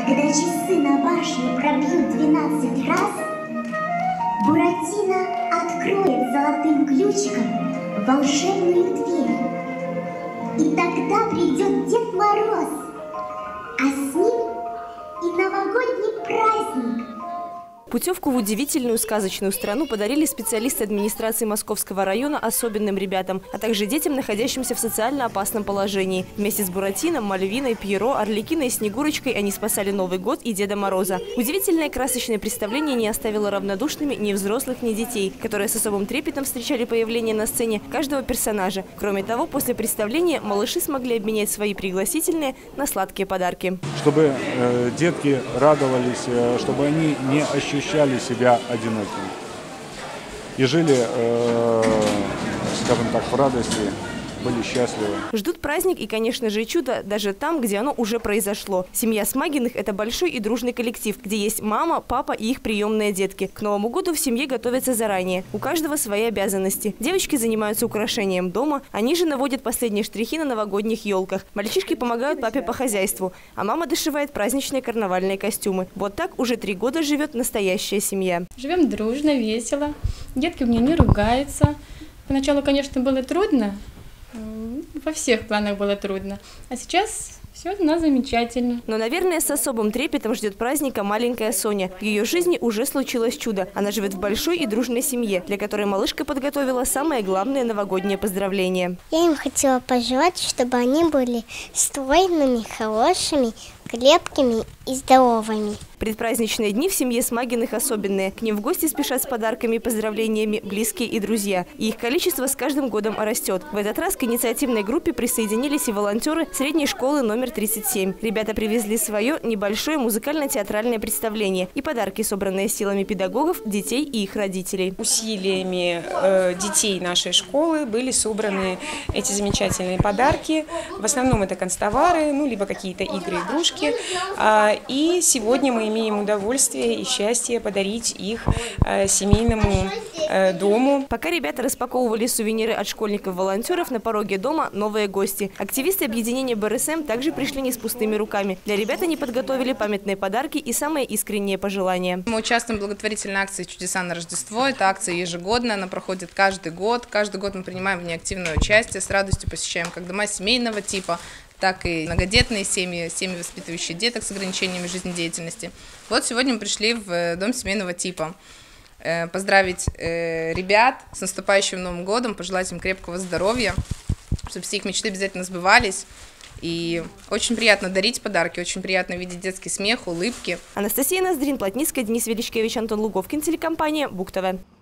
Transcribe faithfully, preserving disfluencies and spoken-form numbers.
Когда часы на башне пробьют двенадцать раз, Буратино откроет золотым ключиком волшебную дверь. И тогда придет Дед Мороз, а с ним и новогодний праздник. Путевку в удивительную сказочную страну подарили специалисты администрации Московского района особенным ребятам, а также детям, находящимся в социально опасном положении. Вместе с Буратино, Мальвиной, Пьеро, Арлекиной и Снегурочкой они спасали Новый год и Деда Мороза. Удивительное красочное представление не оставило равнодушными ни взрослых, ни детей, которые с особым трепетом встречали появление на сцене каждого персонажа. Кроме того, после представления малыши смогли обменять свои пригласительные на сладкие подарки. Чтобы э, детки радовались, э, чтобы они не ощущали ощущали себя одинокими и жили, э, скажем так, в радости, были счастливы. Ждут праздник и, конечно же, чудо даже там, где оно уже произошло. Семья Смагиных – это большой и дружный коллектив, где есть мама, папа и их приемные детки. К Новому году в семье готовятся заранее. У каждого свои обязанности. Девочки занимаются украшением дома, они же наводят последние штрихи на новогодних елках. Мальчишки помогают папе по хозяйству, а мама дошивает праздничные карнавальные костюмы. Вот так уже три года живет настоящая семья. Живем дружно, весело. Детки у меня не ругаются. Поначалу, конечно, было трудно. Во всех планах было трудно. А сейчас все у нас замечательно. Но, наверное, с особым трепетом ждет праздника маленькая Соня. В ее жизни уже случилось чудо. Она живет в большой и дружной семье, для которой малышка подготовила самое главное новогоднее поздравление. Я им хотела пожелать, чтобы они были стройными, хорошими, крепкими и здоровыми. Предпраздничные дни в семье Смагиных особенные. К ним в гости спешат с подарками и поздравлениями близкие и друзья. И их количество с каждым годом растет. В этот раз к инициативной группе присоединились и волонтеры средней школы номер тридцать семь. Ребята привезли свое небольшое музыкально-театральное представление и подарки, собранные силами педагогов, детей и их родителей. Усилиями э, детей нашей школы были собраны эти замечательные подарки. В основном это канцтовары, ну, либо какие-то игры, игрушки. А, и сегодня мы имеем удовольствие и счастье подарить их э, семейному э, дому. Пока ребята распаковывали сувениры от школьников-волонтеров, на пороге дома новые гости. Активисты объединения Бэ Эр Эс Эм также пришли не с пустыми руками. Для ребят они подготовили памятные подарки и самые искренние пожелания. Мы участвуем в благотворительной акции «Чудеса на Рождество». Это акция ежегодная, она проходит каждый год. Каждый год мы принимаем в ней активное участие, с радостью посещаем как дома семейного типа, так и многодетные семьи, семьи, воспитывающие деток с ограничениями жизнедеятельности. Вот сегодня мы пришли в дом семейного типа. Поздравить ребят с наступающим Новым годом, пожелать им крепкого здоровья, чтобы все их мечты обязательно сбывались. И очень приятно дарить подарки, очень приятно видеть детский смех, улыбки. Анастасия Ноздрин, Плотницкая, Денис Величкевич, Антон Луговкин, телекомпания БУК ТВ.